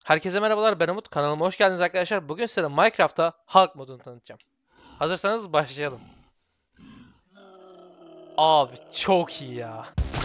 Herkese merhabalar, ben Umut. Kanalıma hoş geldiniz arkadaşlar. Bugün size Minecraft'ta Hulk modunu tanıtacağım. Hazırsanız başlayalım. Abi çok iyi ya.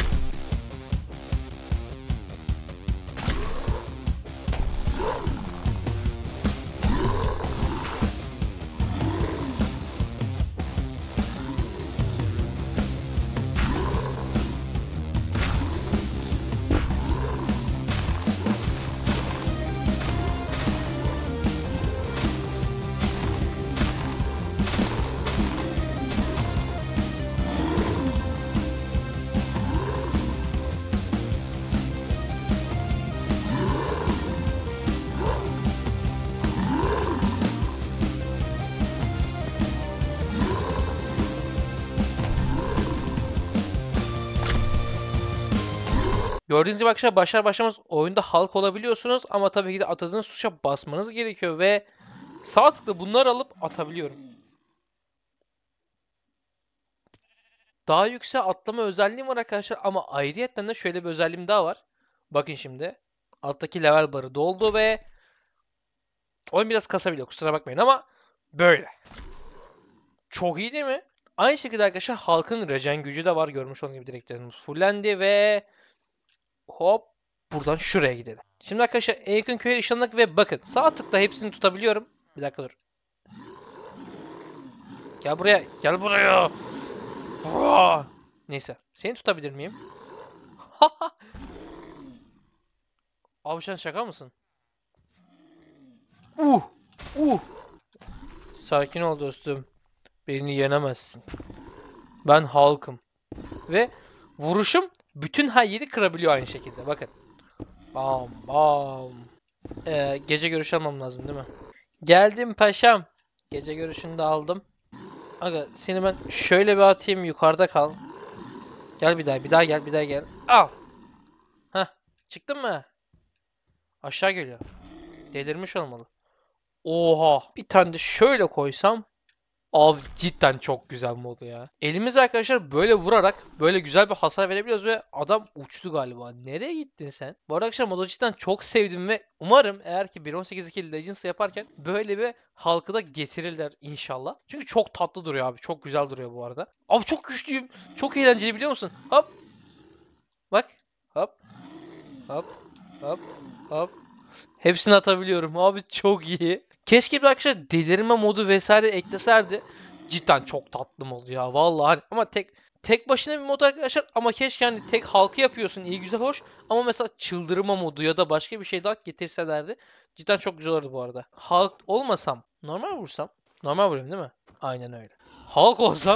Gördüğünüz gibi arkadaşlar başlar başlamaz oyunda Hulk olabiliyorsunuz ama tabii ki de atadığınız tuşa basmanız gerekiyor ve sağ tıkla bunları alıp atabiliyorum. Daha yüksek atlama özelliğim var arkadaşlar ama ayrıyetten de şöyle bir özelliğim daha var. Bakın şimdi. Alttaki level barı doldu ve oyun biraz kasabiliyor, kusura bakmayın ama böyle. Çok iyi değil mi? Aynı şekilde arkadaşlar halkın regen gücü de var. Görmüş olduğunuz gibi direklerimiz fullendi ve hop buradan şuraya gidelim. Şimdi arkadaşlar en yakın köye ışınlandık ve bakın sağ tıkla hepsini tutabiliyorum. Bir dakika dur. Gel buraya. Gel buraya. Vaa! Neyse. Seni tutabilir miyim? Abi sen şaka mısın? Uh! Uh! Sakin ol dostum. Beni yenemezsin. Ben halkım. Ve vuruşum bütün her yeri kırabiliyor aynı şekilde. Bakın. Bam bam. Gece görüşü almam lazım değil mi? Geldim paşam. Gece görüşünü de aldım. Aga seni ben şöyle bir atayım, yukarıda kal. Gel bir daha, bir daha gel, bir daha gel. Al. Heh. Çıktın mı? Aşağı geliyor. Delirmiş olmalı. Oha. Bir tane de şöyle koysam. Abi cidden çok güzel modu ya. Elimiz arkadaşlar böyle vurarak böyle güzel bir hasar verebiliyoruz ve adam uçtu galiba. Nereye gittin sen? Bu arada arkadaşlar modu cidden çok sevdim ve umarım eğer ki 1.18.2 Legends yaparken böyle bir halkı da getirirler inşallah. Çünkü çok tatlı duruyor abi. Çok güzel duruyor bu arada. Abi çok güçlüyüm. Çok eğlenceli biliyor musun? Hop. Bak. Hop. Hop. Hop. Hop. Hepsini atabiliyorum. Abi çok iyi. Keşke bir arkadaşlar delirme modu vesaire ekleserdi. Cidden çok tatlı mod ya. Vallahi ama tek başına bir mod arkadaşlar ama keşke hani tek halkı yapıyorsun iyi güzel hoş ama mesela çıldırma modu ya da başka bir şey daha getirselerdi. Cidden çok güzel olurdu bu arada. Halk olmasam normal vursam. Normal vuruyorum değil mi? Aynen öyle. Halk olsam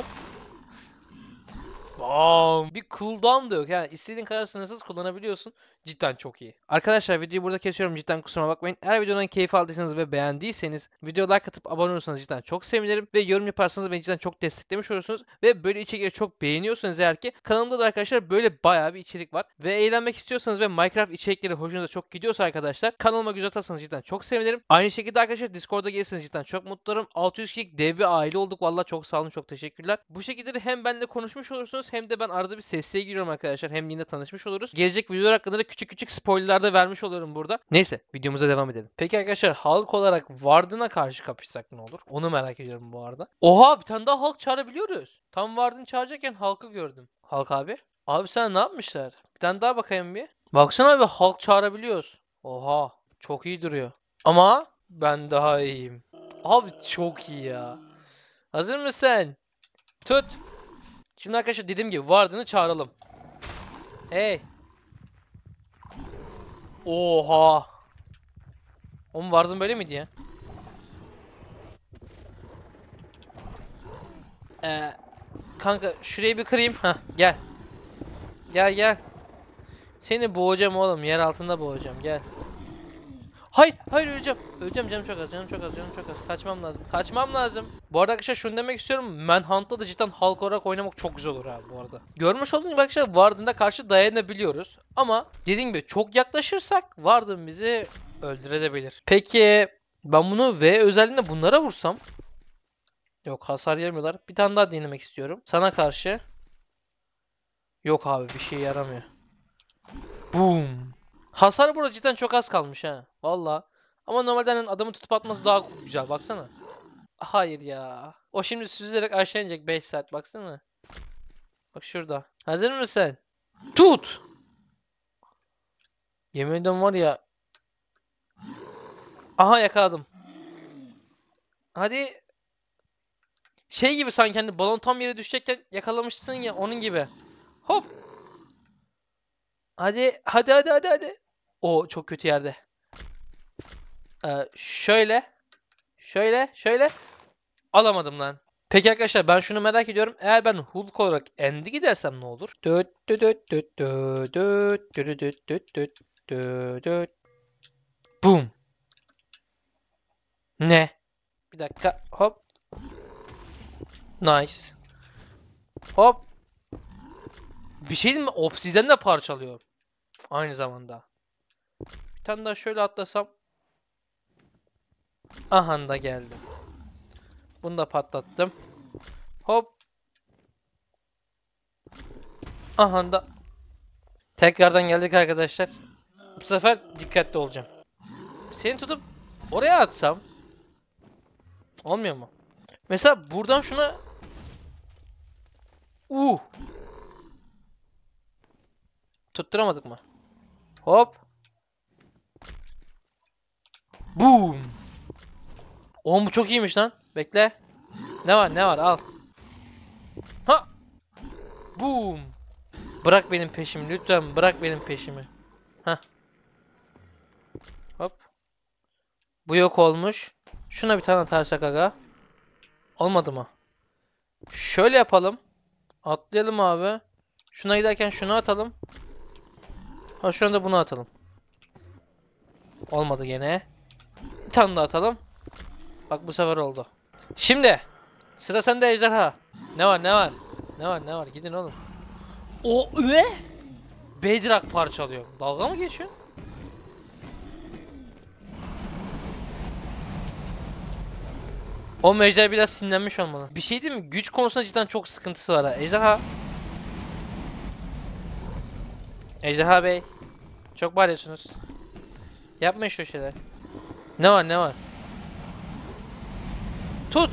bam. Bir cooldown da yok. Yani istediğin kadar sınırsız kullanabiliyorsun. Cidden çok iyi. Arkadaşlar videoyu burada kesiyorum. Cidden kusuruma bakmayın. Eğer videodan keyif aldıysanız ve beğendiyseniz videoya like atıp abone olursanız cidden çok sevinirim. Ve yorum yaparsanız beni cidden çok desteklemiş olursunuz. Ve böyle içerikleri çok beğeniyorsanız eğer ki kanalımda da arkadaşlar böyle bayağı bir içerik var. Ve eğlenmek istiyorsanız ve Minecraft içerikleri hoşunuza çok gidiyorsa arkadaşlar kanalıma göz atarsanız cidden çok sevinirim. Aynı şekilde arkadaşlar Discord'a gelirseniz cidden çok mutlu olurum. 600 kişilik dev bir aile olduk. Vallahi çok sağ olun, çok teşekkürler. Bu şekilde de hem benimle konuşmuş olursunuz hem de ben arada bir sesliye giriyorum arkadaşlar. Hem yine tanışmış oluruz. Gelecek videolar hakkında da küçük küçük spoilerler de vermiş olurum burada. Neyse videomuza devam edelim. Peki arkadaşlar halk olarak Warden'a karşı kapışsak ne olur? Onu merak ediyorum bu arada. Oha bir tane daha halk çağırabiliyoruz. Tam Warden çağıracakken halkı gördüm. Halk abi. Abi sana ne yapmışlar? Bir tane daha bakayım bir. Baksana abi halk çağırabiliyoruz. Oha çok iyi duruyor. Ama ben daha iyiyim. Abi çok iyi ya. Hazır mısın? Tut. Şimdi arkadaşlar dediğim gibi Warden'ı çağıralım. Hey. Oha. Oğlum Warden böyle miydi ya? Ee, kanka şurayı bir kırayım. Hah gel. Gel gel. Seni boğacağım oğlum. Yer altında boğacağım. Gel. Hayır, hayır öleceğim. Öleceğim, canım çok az, canım çok az, canım çok az. Kaçmam lazım. Kaçmam lazım. Bu arada arkadaşlar şunu demek istiyorum. Manhunt'ta da cidden halk olarak oynamak çok güzel olur abi bu arada. Görmüş olduğunuz gibi arkadaşlar Warden'a karşı dayanabiliyoruz. Ama dediğim gibi çok yaklaşırsak Warden bizi öldürebilir. Peki ben bunu V özelliğinde bunlara vursam? Yok, hasar yemiyorlar. Bir tane daha denemek istiyorum. Sana karşı. Yok abi bir şey yaramıyor. Boom. Hasar burada cidden çok az kalmış ha. Valla. Ama normalde hani adamı tutup atması daha güzel. Baksana. Hayır ya. O şimdi süzülerek aşağı inecek 5 saat. Baksana. Bak şurada. Hazır mısın? Tut! Yemin ediyorum var ya. Aha yakaladım. Hadi. Şey gibi sanki hani balon tam yere düşecekken yakalamışsın ya onun gibi. Hop. Hadi hadi hadi hadi hadi. O çok kötü yerde. Şöyle. Şöyle. Alamadım lan. Peki arkadaşlar ben şunu merak ediyorum. Eğer ben Hulk olarak End'i gidersem ne olur? Düt düt düt düt düt düt düt düt düt düt düt düt. Boom. Ne? Bir dakika. Hop. Nice. Hop. Bir şey değil mi? Obsidian de parçalıyor. Aynı zamanda. Bir tane daha şöyle atlasam. Aha da geldi. Bunu da patlattım. Hop. Aha da. Tekrardan geldik arkadaşlar. Bu sefer dikkatli olacağım. Seni tutup oraya atsam. Olmuyor mu? Mesela buradan şuna. Uh. Tutturamadık mı? Hop. Boom. Oğlum bu çok iyiymiş lan. Bekle. Ne var al. Ha. Boom. Bırak benim peşimi lütfen bırak benim peşimi. Ha. Hop. Bu yok olmuş. Şuna bir tane atarsak aga. Olmadı mı? Şöyle yapalım. Atlayalım abi. Şuna giderken şunu atalım. Ha şu anda bunu atalım. Olmadı gene. Bir tane daha atalım. Bak bu sefer oldu. Şimdi sıra sende ejderha. Ne var? Gidin oğlum. O ne? Bedrock parçalıyor. Dalga mı geçiyorsun? O ejderha biraz sinirlenmiş olmalı. Bir şey değil mi? Güç konusunda cidden çok sıkıntısı var ha. Ejderha. Ejderha Bey. Çok bağırıyorsunuz. Yapmayın şu şeyler. Ne var? Tut.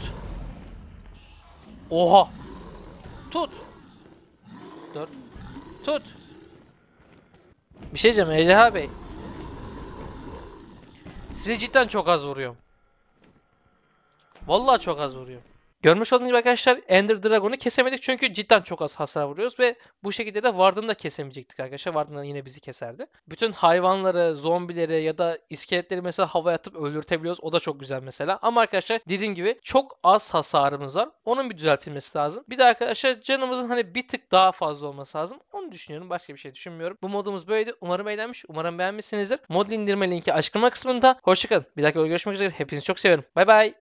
Oha. Tut. Dur. Tut. Bir şey diyeceğim Ejderha Bey. Size cidden çok az vuruyorum. Vallahi çok az vuruyorum. Görmüş olduğunuz gibi arkadaşlar Ender Dragon'u kesemedik çünkü cidden çok az hasar vuruyoruz ve bu şekilde de Warden'ı da kesemeyecektik arkadaşlar. Warden yine bizi keserdi. Bütün hayvanları, zombileri ya da iskeletleri mesela havaya atıp öldürtebiliyoruz. O da çok güzel mesela. Ama arkadaşlar dediğim gibi çok az hasarımız var. Onun bir düzeltilmesi lazım. Bir de arkadaşlar canımızın hani bir tık daha fazla olması lazım. Onu düşünüyorum. Başka bir şey düşünmüyorum. Bu modumuz böyleydi. Umarım eğlenmiş. Umarım beğenmişsinizdir. Mod indirme linki açıklama kısmında. Hoşçakalın. Bir dahaki görüşmek üzere. Hepinizi çok seviyorum. Bay bay.